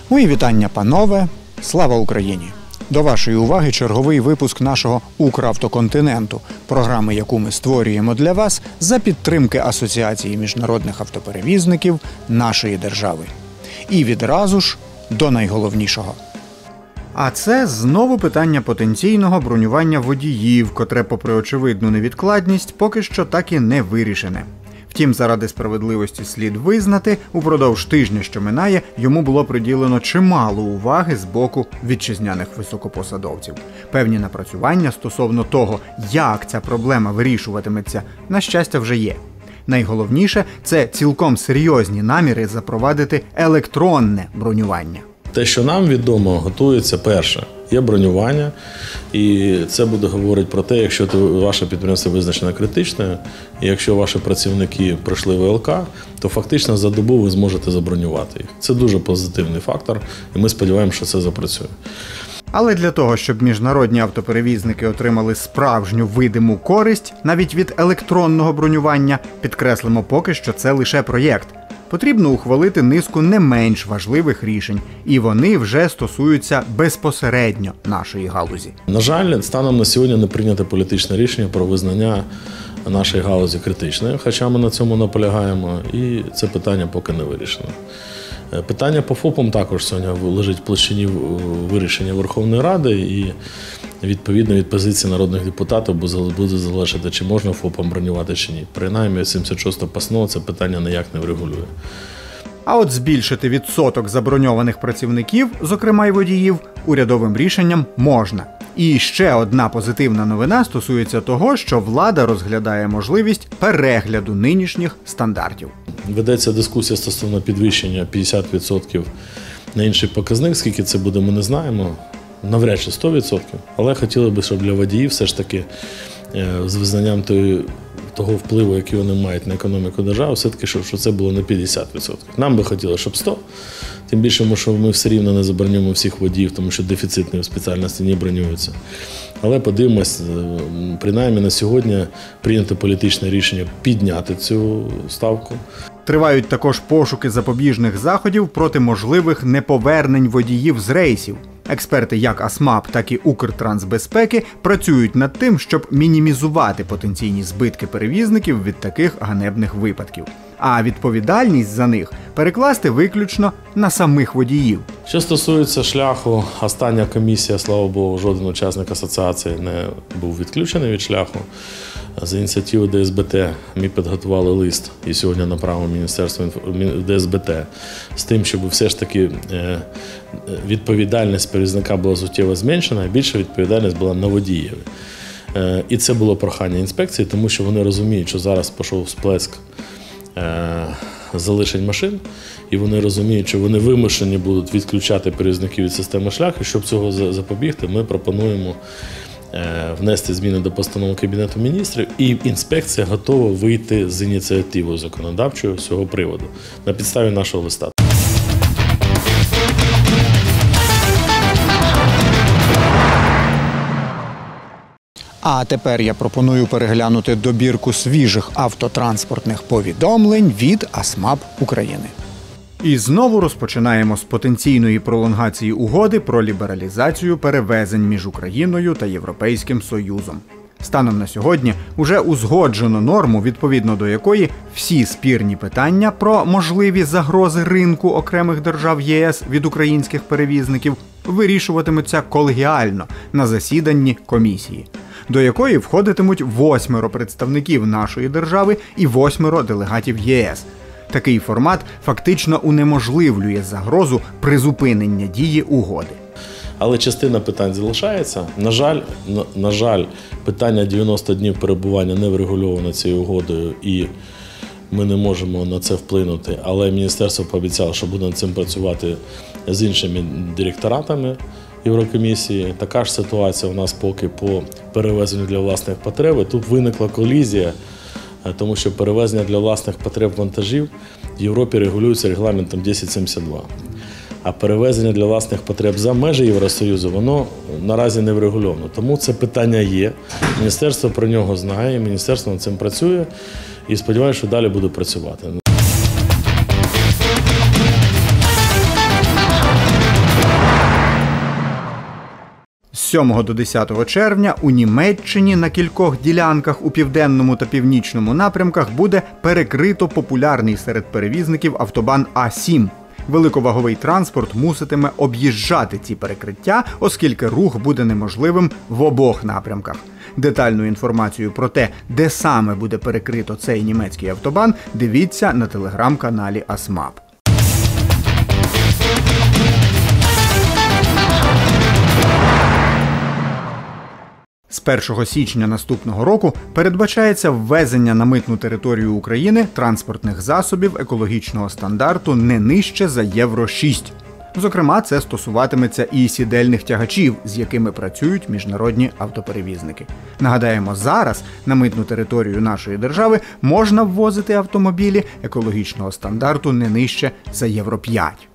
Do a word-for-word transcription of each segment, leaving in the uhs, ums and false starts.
Мої вітання, панове! Слава Україні! До вашої уваги черговий випуск нашого «Укравтоконтиненту», програми, яку ми створюємо для вас за підтримки Асоціації міжнародних автоперевізників нашої держави. І відразу ж до найголовнішого. А це знову питання потенційного бронювання водіїв, котре, попри очевидну невідкладність, поки що так і не вирішене. Втім, заради справедливості слід визнати, упродовж тижня, що минає, йому було приділено чимало уваги з боку вітчизняних високопосадовців. Певні напрацювання стосовно того, як ця проблема вирішуватиметься, на щастя, вже є. Найголовніше – це цілком серйозні наміри запровадити електронне бронювання. Те, що нам відомо, готується перше. Є бронювання, і це буде говорити про те, якщо ваше підприємство визначено критичною, і якщо ваші працівники пройшли В Л К, то фактично за добу ви зможете забронювати їх. Це дуже позитивний фактор, і ми сподіваємося, що це запрацює. Але для того, щоб міжнародні автоперевізники отримали справжню видиму користь навіть від електронного бронювання, підкреслимо поки що це лише проєкт. Потрібно ухвалити низку не менш важливих рішень, і вони вже стосуються безпосередньо нашої галузі. На жаль, станом на сьогодні не прийнято політичне рішення про визнання нашої галузі критичною, хоча ми на цьому наполягаємо, і це питання поки не вирішено. Питання по ФОПам також сьогодні лежить в площині вирішення Верховної Ради, і відповідно від позиції народних депутатів буде залежати, чи можна ФОПам бронювати, чи ні. Принаймні, сімдесят шоста постанова це питання ніяк не врегулює. А от збільшити відсоток заброньованих працівників, зокрема й водіїв, урядовим рішенням можна. І ще одна позитивна новина стосується того, що влада розглядає можливість перегляду нинішніх стандартів. Ведеться дискусія стосовно підвищення п'ятдесят відсотків на інший показник. Скільки це буде, ми не знаємо. Навряд чи сто відсотків. Але хотіли б, щоб для водіїв все ж таки з визнанням тої, того впливу, який вони мають на економіку держави, все-таки, щоб це було не п'ятдесят відсотків. Нам би хотілося, щоб сто. Тим більше, що ми все рівно не забронюємо всіх водіїв, тому що дефіцитні спеціальності не бронюються. Але подивимось, принаймні на сьогодні прийнято політичне рішення підняти цю ставку. Тривають також пошуки запобіжних заходів проти можливих неповернень водіїв з рейсів. Експерти як А С М А П, так і Укртрансбезпеки працюють над тим, щоб мінімізувати потенційні збитки перевізників від таких ганебних випадків. А відповідальність за них перекласти виключно на самих водіїв. Що стосується шляху, остання комісія, слава Богу, жоден учасник асоціації не був відключений від шляху. За ініціативи Д С Б Т ми підготували лист і сьогодні направимо Міністерство Д С Б Т з тим, щоб все ж таки відповідальність перевізника була суттєво зменшена, а більша відповідальність була на водіїв. І це було прохання інспекції, тому що вони розуміють, що зараз пішов сплеск залишень машин, і вони розуміють, що вони вимушені будуть відключати перевізників від системи шляху. І щоб цього запобігти, ми пропонуємо внести зміни до постанови Кабінету міністрів, і інспекція готова вийти з ініціативою законодавчою з цього приводу на підставі нашого листа. А тепер я пропоную переглянути добірку свіжих автотранспортних повідомлень від А С М А П України. І знову розпочинаємо з потенційної пролонгації угоди про лібералізацію перевезень між Україною та Європейським Союзом. Станом на сьогодні уже узгоджено норму, відповідно до якої всі спірні питання про можливі загрози ринку окремих держав Є С від українських перевізників вирішуватимуться колегіально на засіданні комісії, до якої входитимуть восьмеро представників нашої держави і восьмеро делегатів Є С. Такий формат фактично унеможливлює загрозу призупинення дії угоди. Але частина питань залишається. На жаль, на, на жаль, питання дев'яносто днів перебування не врегульовано цією угодою, і ми не можемо на це вплинути. Але міністерство пообіцяло, що буде над цим працювати з іншими директоратами Єврокомісії. Така ж ситуація у нас поки по перевезенню для власних потреб. Тут виникла колізія, тому що перевезення для власних потреб вантажів в Європі регулюється регламентом десять сімдесят два. А перевезення для власних потреб за межі Євросоюзу, воно наразі не врегульовано. Тому це питання є. Міністерство про нього знає, міністерство над цим працює і сподіваюся, що далі буде працювати. сьомого до десятого червня у Німеччині на кількох ділянках у південному та північному напрямках буде перекрито популярний серед перевізників автобан А сім. Великоваговий транспорт муситиме об'їжджати ці перекриття, оскільки рух буде неможливим в обох напрямках. Детальну інформацію про те, де саме буде перекрито цей німецький автобан, дивіться на телеграм-каналі АСМАП. З першого січня наступного року передбачається ввезення на митну територію України транспортних засобів екологічного стандарту не нижче за Євро шість. Зокрема, це стосуватиметься і сідельних тягачів, з якими працюють міжнародні автоперевізники. Нагадаємо, зараз на митну територію нашої держави можна ввозити автомобілі екологічного стандарту не нижче за Євро п'ять.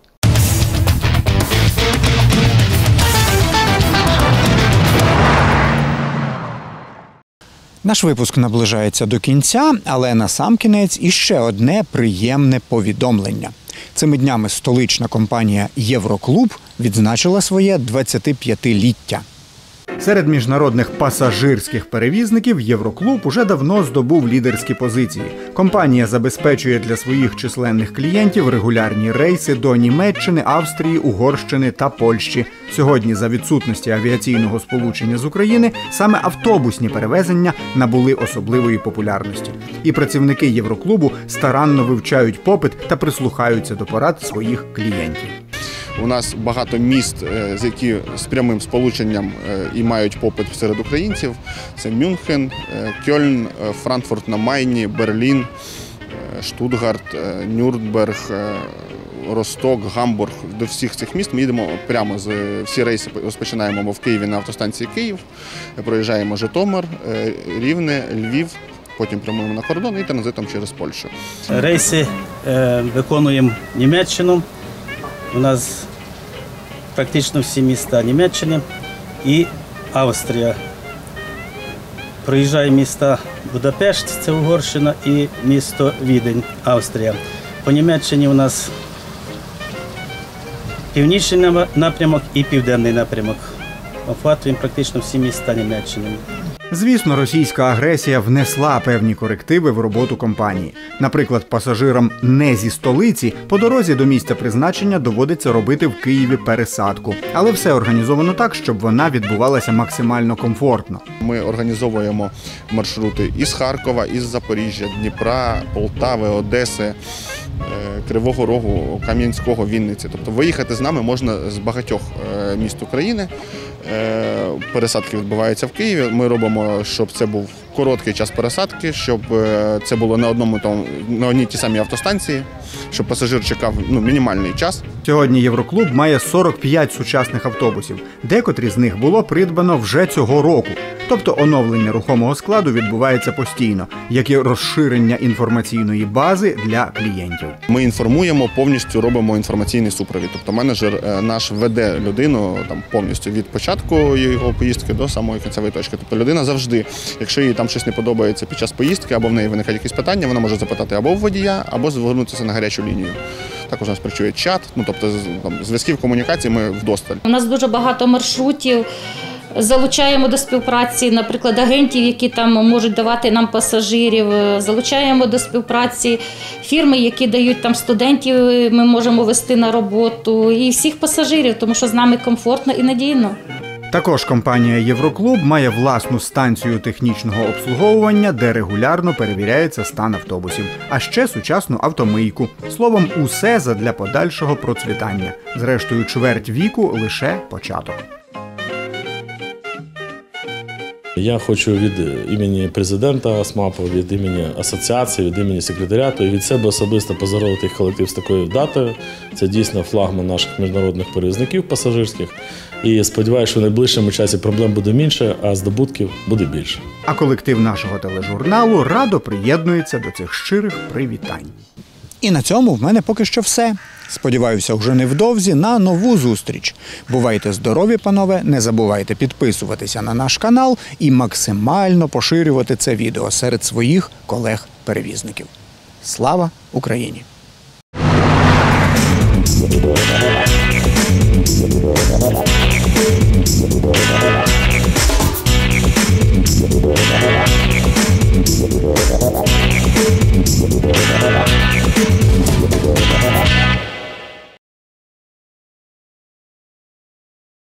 Наш випуск наближається до кінця, але насамкінець іще одне приємне повідомлення. Цими днями столична компанія «Євроклуб» відзначила своє двадцятип'ятиліття. Серед міжнародних пасажирських перевізників «Євроклуб» уже давно здобув лідерські позиції. Компанія забезпечує для своїх численних клієнтів регулярні рейси до Німеччини, Австрії, Угорщини та Польщі. Сьогодні, за відсутності авіаційного сполучення з України, саме автобусні перевезення набули особливої популярності. І працівники «Євроклубу» старанно вивчають попит та прислухаються до порад своїх клієнтів. У нас багато міст, з які з прямим сполученням і мають попит серед українців. Це Мюнхен, Кьольн, Франкфурт на Майні, Берлін, Штутгарт, Нюрнберг, Росток, Гамбург. До всіх цих міст ми їдемо прямо, з всі рейси розпочинаємо в Києві на автостанції Київ, проїжджаємо Житомир, Рівне, Львів, потім прямуємо на кордон і транзитом через Польщу. Рейси е, виконуємо Німеччину. У нас практично всі міста Німеччини і Австрія. Проїжджає міста Будапешт, це Угорщина, і місто Відень, Австрія. По Німеччині у нас північний напрямок і південний напрямок. Охватуємо практично всі міста Німеччини. Звісно, російська агресія внесла певні корективи в роботу компанії. Наприклад, пасажирам не зі столиці по дорозі до місця призначення доводиться робити в Києві пересадку. Але все організовано так, щоб вона відбувалася максимально комфортно. Ми організовуємо маршрути із Харкова, із Запоріжжя, Дніпра, Полтави, Одеси, Кривого Рогу, Кам'янського, Вінниці. Тобто виїхати з нами можна з багатьох міст України. Пересадки відбуваються в Києві. Ми робимо, щоб це був короткий час пересадки, щоб це було на одному тому, на одній ті самій автостанції, щоб пасажир чекав ну, мінімальний час. Сьогодні «Євроклуб» має сорок п'ять сучасних автобусів. Декотрі з них було придбано вже цього року. Тобто оновлення рухомого складу відбувається постійно, як і розширення інформаційної бази для клієнтів. Ми інформуємо, повністю робимо інформаційний супровід. Тобто менеджер наш веде людину там, повністю від початку його поїздки до самої кінцевої точки. Тобто людина завжди, якщо їй там щось не подобається під час поїздки, або в неї виникають якісь питання, вона може запитати або в водія, або звернутися на гарячу лінію. Також у нас працює чат, ну тобто зв'язків, комунікацій ми вдосталь. У нас дуже багато маршрутів. Залучаємо до співпраці, наприклад, агентів, які там можуть давати нам пасажирів. Залучаємо до співпраці фірми, які дають там студентів, ми можемо вести на роботу. І всіх пасажирів, тому що з нами комфортно і надійно. Також компанія «Євроклуб» має власну станцію технічного обслуговування, де регулярно перевіряється стан автобусів. А ще сучасну автомийку. Словом, усе задля подальшого процвітання. Зрештою, чверть віку – лише початок. Я хочу від імені президента АСМАПу, від імені асоціації, від імені секретаріату і від себе особисто поздоровити колектив з такою датою. Це дійсно флагман наших міжнародних перевізників пасажирських. І сподіваюся, що в найближчому часі проблем буде менше, а здобутків буде більше. А колектив нашого тележурналу радо приєднується до цих щирих привітань. І на цьому в мене поки що все. Сподіваюся, вже невдовзі на нову зустріч. Бувайте здорові, панове, не забувайте підписуватися на наш канал і максимально поширювати це відео серед своїх колег-перевізників. Слава Україні! We'll be right back.